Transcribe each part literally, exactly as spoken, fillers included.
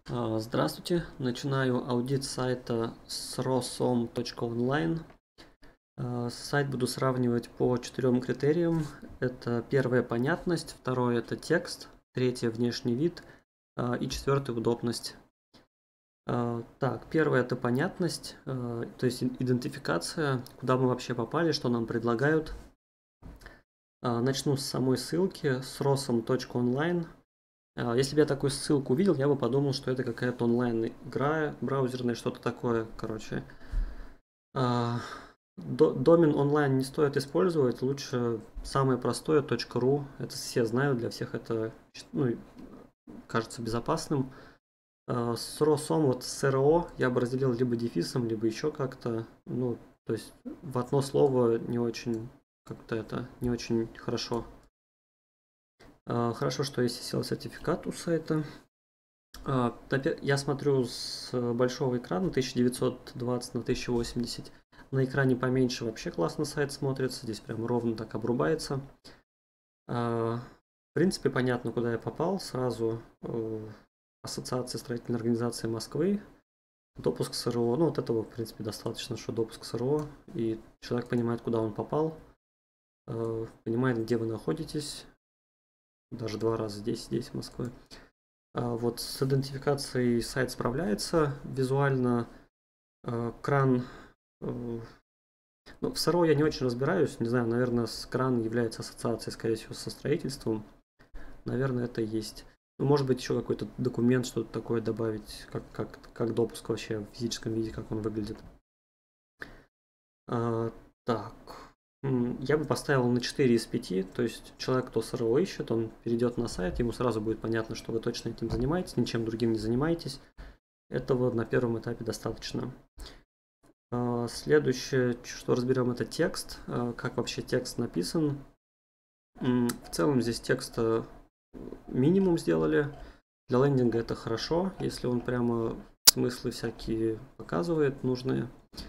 А, Здравствуйте, начинаю аудит сайта с rosom точка онлайн. А, Сайт буду сравнивать по четырем критериям. Это первое — понятность, второе — это текст, третье — внешний вид а, и четвертое — удобность. А, Так, первое — это понятность, а, то есть и- идентификация, куда мы вообще попали, что нам предлагают. А, Начну с самой ссылки, с rosom точка онлайн. А, Если бы я такую ссылку увидел, я бы подумал, что это какая-то онлайн-игра браузерная, что-то такое, короче. А, до- Домен онлайн не стоит использовать, лучше самое простое .ru, это все знают, для всех это, ну, кажется безопасным. А, С росом, вот с РО я бы разделил либо дефисом, либо еще как-то, ну, то есть в одно слово не очень, как-то это, не очень хорошо. А, Хорошо, что есть сел-сертификат у сайта. А, Я смотрю с большого экрана тысяча девятьсот двадцать на тысяча восемьдесят. На экране поменьше вообще классно сайт смотрится. Здесь прям ровно так обрубается. А, В принципе, понятно, куда я попал. Сразу э, Ассоциация строительной организации Москвы. Допуск с РО. Ну, вот этого, в принципе, достаточно, что допуск с РО. И человек понимает, куда он попал. э, Понимает, где вы находитесь. Даже два раза здесь, здесь, в Москве. А, Вот с идентификацией сайт справляется визуально. а, Кран, э, ну, в СРО я не очень разбираюсь, не знаю, наверное, с кран является ассоциацией, скорее всего, со строительством. Наверное, это есть. Ну, может быть, еще какой-то документ, что-то такое добавить, как, как, как допуск вообще в физическом виде, как он выглядит. А, так, М, я бы поставил на четыре из пяти, то есть человек, кто СРО ищет, он перейдет на сайт, ему сразу будет понятно, что вы точно этим занимаетесь, ничем другим не занимаетесь. Этого на первом этапе достаточно. А, Следующее, что разберем, это текст. А, Как вообще текст написан. М, В целом здесь текста минимум сделали. Для лендинга это хорошо, если он прямо смыслы всякие показывает нужные.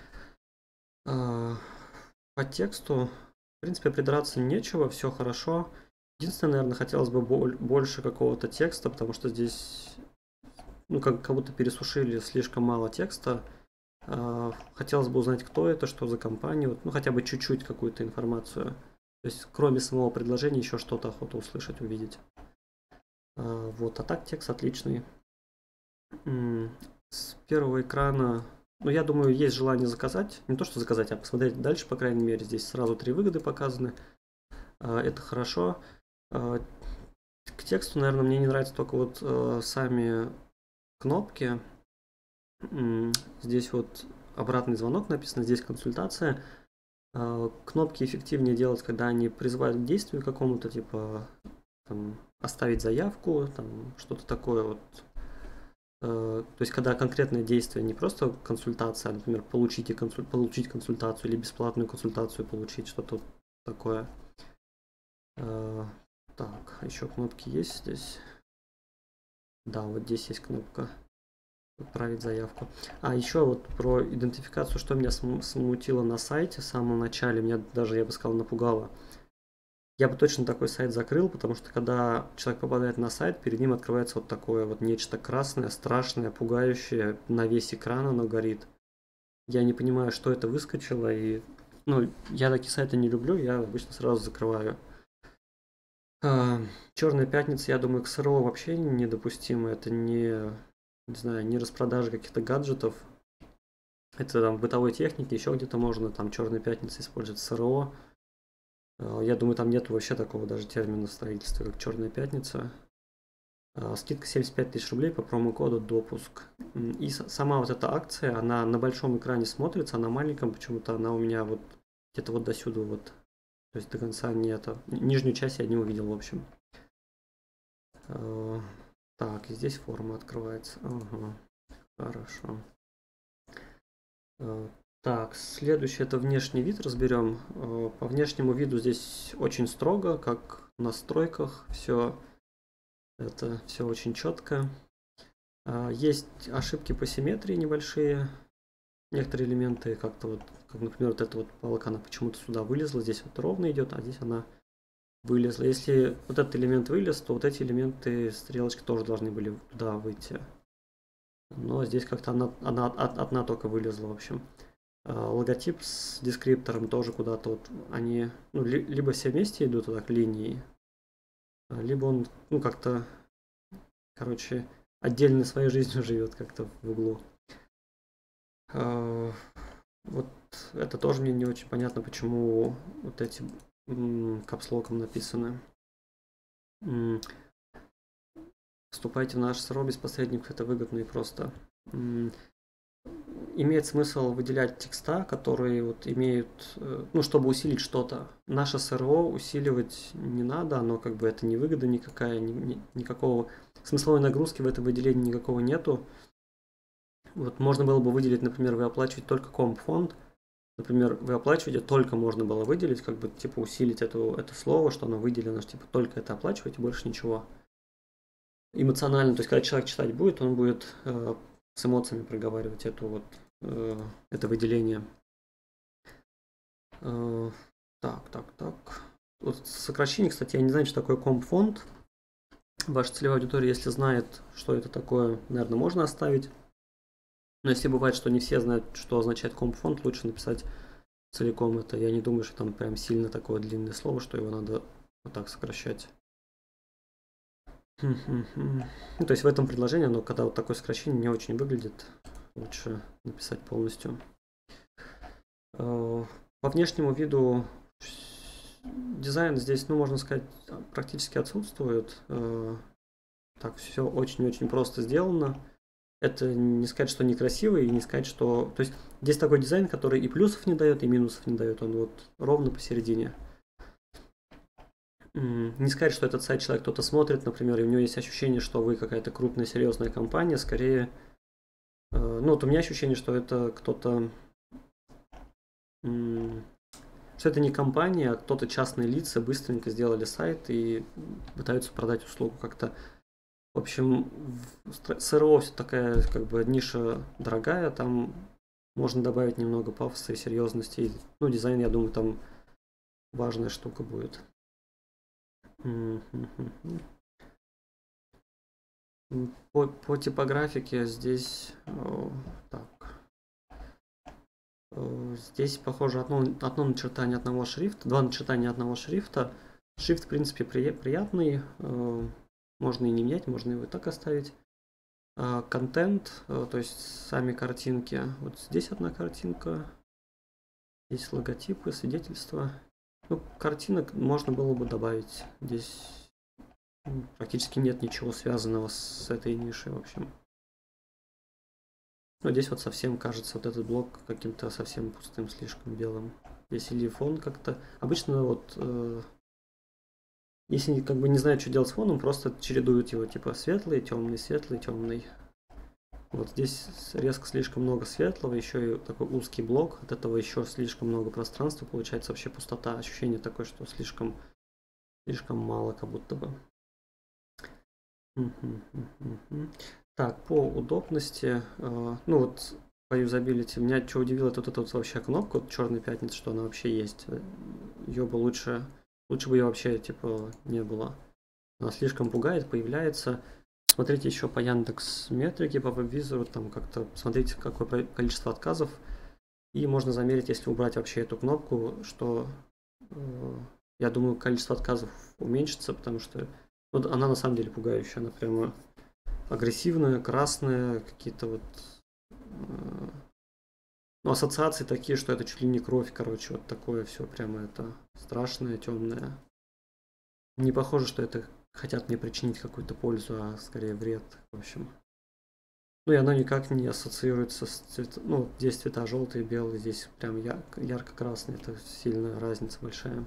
А, По тексту, в принципе, придраться нечего, все хорошо. Единственное, наверное, хотелось бы больше какого-то текста, потому что здесь, ну, как, как будто пересушили слишком мало текста. А, Хотелось бы узнать, кто это, что за компания, вот, ну хотя бы чуть-чуть какую-то информацию. То есть, кроме самого предложения, еще что-то охота услышать, увидеть. А, Вот, а так текст отличный. М, С первого экрана, ну я думаю, есть желание заказать. Не то, что заказать, а посмотреть дальше, по крайней мере. Здесь сразу три выгоды показаны. А, Это хорошо. А, К тексту, наверное, мне не нравятся только вот э, сами кнопки. М, Здесь вот обратный звонок написано, здесь консультация. А, Кнопки эффективнее делать, когда они призывают к действию какому-то, типа там, оставить заявку, там что-то такое вот. Э, То есть, когда конкретное действие, не просто консультация, а, например, получите консуль... получить консультацию или бесплатную консультацию получить, что-то такое. Э, Так, еще кнопки есть здесь. Да, вот здесь есть кнопка «Отправить заявку». А еще вот про идентификацию, что меня смутило на сайте в самом начале, меня даже, я бы сказал, напугало. Я бы точно такой сайт закрыл, потому что когда человек попадает на сайт, перед ним открывается вот такое вот нечто красное, страшное, пугающее, на весь экран оно горит. Я не понимаю, что это выскочило, и ну, я такие сайты не люблю, я обычно сразу закрываю. А, Черная пятница, я думаю, к КСРО вообще недопустимо. Это не, не знаю, не распродажа каких-то гаджетов. Это там в бытовой технике, еще где-то можно там Черная пятница использовать СРО. А, Я думаю, там нет вообще такого даже термина в строительстве, как Черная пятница. А, Скидка семьдесят пять тысяч рублей по промокоду допуск. М, И с- сама вот эта акция, она на большом экране смотрится, а на маленьком почему-то она у меня вот где-то вот до сюда вот. То есть до конца не это. Нижнюю часть я не увидел, в общем. А, Так, и здесь форма открывается. Ага, хорошо. А, Так, следующее — это внешний вид разберем. А, По внешнему виду здесь очень строго, как в настройках. Все это все очень четко. А, Есть ошибки по симметрии небольшие. Некоторые элементы как-то вот, как, например, вот эта вот палка, она почему-то сюда вылезла. Здесь вот ровно идет, а здесь она вылезла. Если вот этот элемент вылез, то вот эти элементы стрелочки тоже должны были туда выйти. Но здесь как-то она, она од- одна только вылезла, в общем. А, логотип с дескриптором тоже куда-то вот они, ну, ли- либо все вместе идут вот так линии, а, либо он, ну, как-то, короче, отдельно своей жизнью живет как-то в углу. А, вот это тоже мне не очень понятно, почему вот эти м, капслоком написаны. М, Вступайте в наш СРО без посредников, это выгодно и просто. М, Имеет смысл выделять текста, которые вот имеют, э, ну, чтобы усилить что-то. Наше СРО усиливать не надо, оно как бы это не выгода никакая, ни- ни- никакого смысловой нагрузки в этом выделении никакого нету. Вот можно было бы выделить, например, вы оплачиваете только комп-фонд, например, вы оплачиваете, только можно было выделить, как бы типа усилить это, это слово, что оно выделено, что типа только это оплачиваете, больше ничего. Эмоционально, то есть когда человек читать будет, он будет э, с эмоциями проговаривать эту вот э, это выделение. Э, так, так, так. Вот сокращение, кстати, я не знаю, что такое комп-фонд. Ваша целевая аудитория, если знает, что это такое, наверное, можно оставить. Но если бывает, что не все знают, что означает комп-фонд, лучше написать целиком это. Я не думаю, что там прям сильно такое длинное слово, что его надо вот так сокращать. Ну, то есть в этом предложении, но когда вот такое сокращение не очень выглядит, лучше написать полностью. По внешнему виду дизайн здесь, ну, можно сказать, практически отсутствует. Так, все очень-очень просто сделано. Это не сказать, что некрасиво, и не сказать, что... То есть здесь такой дизайн, который и плюсов не дает, и минусов не дает. Он вот ровно посередине. Не сказать, что этот сайт человек кто-то смотрит, например, и у него есть ощущение, что вы какая-то крупная, серьезная компания. Скорее, ну, вот у меня ощущение, что это кто-то... Что это не компания, а кто-то частные лица быстренько сделали сайт и пытаются продать услугу как-то. В общем, СРО все такая как бы ниша дорогая, там можно добавить немного пафоса и серьезности. Ну, дизайн, я думаю, там важная штука будет. По, по типографике здесь о, так. Здесь, похоже, одно, одно начертание одного шрифта, два начертания одного шрифта. Шрифт, в принципе, при, приятный. Можно и не менять, можно его и так оставить. Контент, то есть сами картинки. Вот здесь одна картинка. Здесь логотипы, свидетельства. Ну, картинок можно было бы добавить. Здесь практически нет ничего связанного с этой нишей, в общем. Но здесь вот совсем кажется вот этот блок каким-то совсем пустым, слишком белым. Здесь или фон как-то... Обычно вот... Э, если как бы не знают, что делать с фоном, просто чередуют его типа светлый, темный, светлый, темный. Вот здесь резко слишком много светлого, еще и такой узкий блок, от этого еще слишком много пространства, получается вообще пустота, ощущение такое, что слишком, слишком мало как будто бы. Так, по удобности, ну вот по юзабилити, меня что удивило, это вот эта вот вообще кнопка, вот черная пятница, что она вообще есть. Ее бы лучше, лучше бы ее вообще типа не было. Она слишком пугает, появляется. Смотрите еще по Яндекс Метрике, по веб-визору, там как-то смотрите, какое количество отказов. И можно замерить, если убрать вообще эту кнопку, что э, я думаю, количество отказов уменьшится, потому что ну, она на самом деле пугающая, она прямо агрессивная, красная, какие-то вот э, ну, ассоциации такие, что это чуть ли не кровь, короче, вот такое все прямо это страшное, темное. Не похоже, что это хотят мне причинить какую-то пользу, а скорее вред, в общем. Ну и оно никак не ассоциируется с цветом. Ну, здесь цвета желтый, белый, здесь прям ярко-красный. Это сильная разница большая.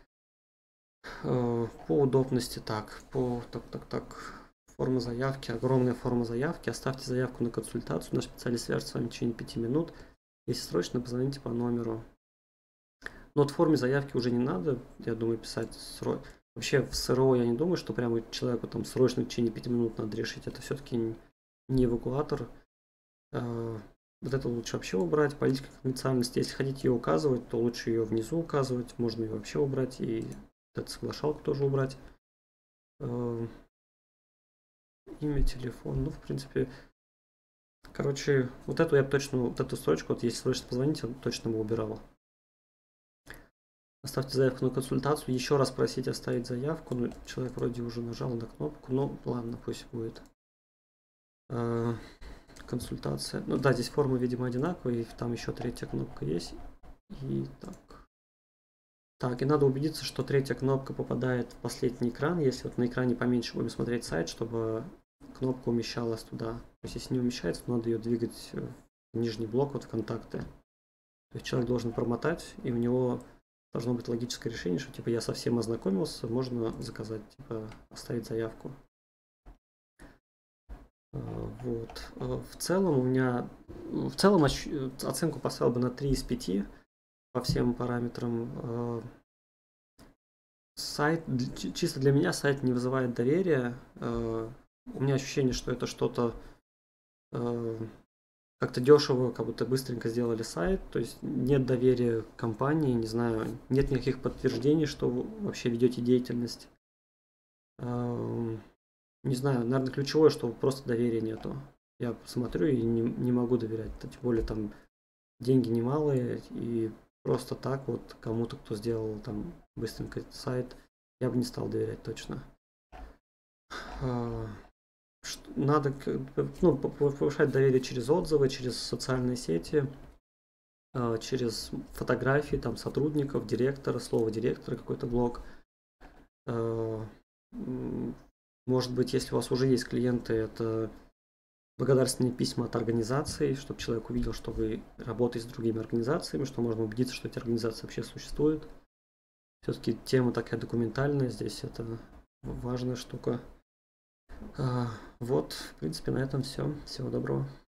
По удобности так, по так, так, так. Форма заявки, огромная форма заявки. Оставьте заявку на консультацию. Наш специалист свяжется с вами в течение пяти минут. Если срочно, позвоните по номеру. Но вот в форме заявки уже не надо, я думаю, писать срочно. Вообще в СРО я не думаю, что прямо человеку там срочно в течение пяти минут надо решить. Это все-таки не эвакуатор. Вот это лучше вообще убрать. Политика конфиденциальности. Если хотите ее указывать, то лучше ее внизу указывать. Можно ее вообще убрать. И эту соглашалку тоже убрать. Имя, телефон. Ну, в принципе, Короче, вот эту я бы точно, вот эту строчку, вот если слышите позвонить, я точно бы убирал. Оставьте заявку на консультацию. Еще раз просить оставить заявку. Ну, человек вроде уже нажал на кнопку. Ну, ладно, пусть будет. А, консультация. Ну да, здесь формы, видимо, одинаковые. Там еще третья кнопка есть. И так. Так, и надо убедиться, что третья кнопка попадает в последний экран. Если вот на экране поменьше будем смотреть сайт, чтобы кнопка умещалась туда. То есть, если не умещается, то надо ее двигать в нижний блок, вот в контакты. То есть человек должен промотать, и у него должно быть логическое решение, что типа я совсем ознакомился, можно заказать, типа оставить заявку. Вот. В целом у меня, в целом оценку поставил бы на три из пяти по всем параметрам. Сайт, чисто для меня сайт не вызывает доверия. У меня ощущение, что это что-то как-то дешево, как будто быстренько сделали сайт, то есть нет доверия к компании, не знаю, нет никаких подтверждений, что вы вообще ведете деятельность. Не знаю, наверное, ключевое, что просто доверия нету. Я смотрю и не, не могу доверять, тем более там деньги немалые, и просто так вот кому-то, кто сделал там быстренько сайт, я бы не стал доверять точно. Надо ну, повышать доверие через отзывы, через социальные сети, через фотографии там, сотрудников, директора, слово директора, какой-то блог. Может быть, если у вас уже есть клиенты, это благодарственные письма от организаций, чтобы человек увидел, что вы работаете с другими организациями, что можно убедиться, что эти организации вообще существуют. Все-таки тема такая документальная, здесь это важная штука. Вот, в принципе, на этом все. Всего доброго.